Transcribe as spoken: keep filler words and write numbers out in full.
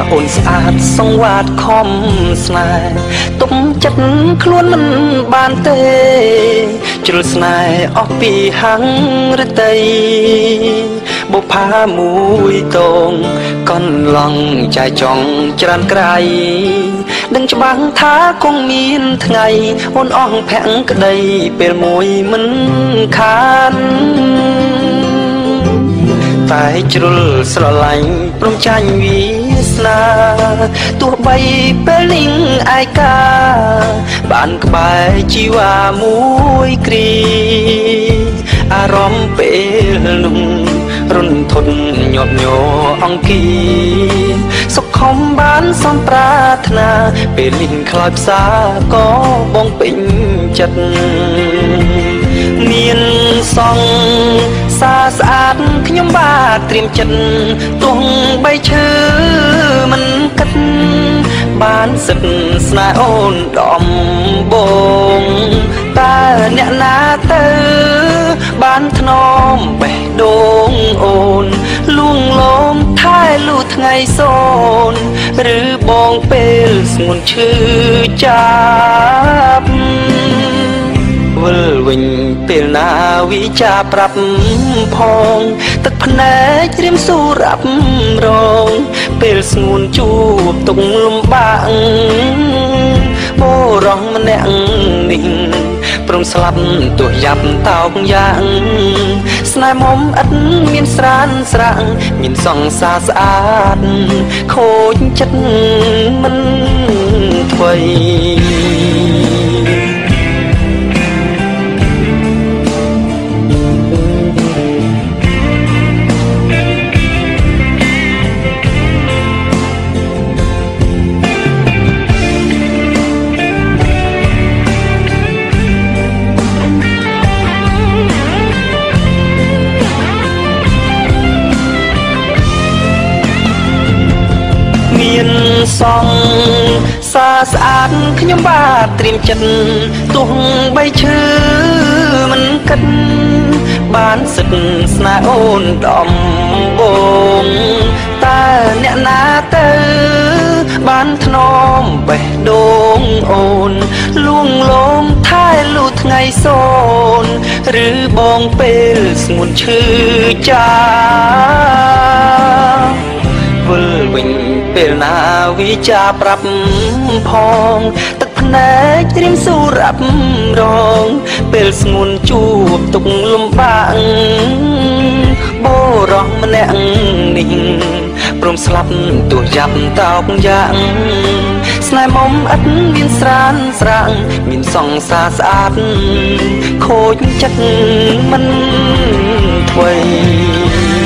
អូនស្អាតសង្វាតខំស្នេហ៍ទុកចិត្តខ្លួនមិនបានទេជ្រុលស្នេហ៍អស់ពីហាំងរតីបុប្ផាមួយតងកន្លងចាយចង់ច្រើនក្រៃដឹងច្បាស់ថាគង់មានថ្ងៃអូនអស់ភក្តីពេលមួយមិនខានតែជ្រុលស្រឡាញ់ព្រមចាញ់វាស្នាទោះបីពេលនេះឯកាបានក្បែរជីវ៉ាមួយគ្រីអារម្មណ៍ពេលនោះរុនធនញាប់ញ័រអង្គីសុខខំបានសំប្រាថ្នាពេលលីងខ្លោចផ្សាក៏បងពេញចិត្តមានសងសាស្អាតខ្ញុំបាទត្រៀមចិត្តទោះបីឈឺមិនគិតបានសិតស្នេហ៍អូនដំបងតើអ្នកណាទៅបានថ្នមបេះដូងអូនលួងលោមថែលូថ្ងៃសូនឬបងពេលស្ងួនឈឺចាប់វិលវិញពេលណាវិចាប្រាប់ផងទឹកភ្នែករៀមស៊ូរាប់រងពេលស្ងួនជួបទុកលំបាកបុរសម្នាក់នេះព្រមស្លាប់ទោះយ៉ាប់តោកយ៉ាងស្នេហ៍មុំឥតមានស្រានស្រាំងមានសង្សារស្អាតខូចចិត្តមិនថ្មីមានសងសាស្អាតខ្ញុំបាទត្រៀមចិត្តទោះបីឈឺមិនគិតបានសិតស្នេហ៍អូនដំបងតើអ្នកណាទៅបានថ្នមបេះដូងអូនលួងលោមថែលូថ្ងៃសូនឬបងពេលស្ងួនឈឺចាប់វិលវិញពេលណាវិចាប្រាប់ផងទឹកភ្នែករៀមស៊ូរាប់រងពេលស្ងួនជួបទុកលំបាកបុរសម្នាក់នេះព្រមស្លាប់ទោះយ៉ាប់តោកយ៉ាងស្នេហ៍មុំឥតមានស្រានស្រាំងមានសង្សារស្អាតខូចចិត្តមិនថ្មី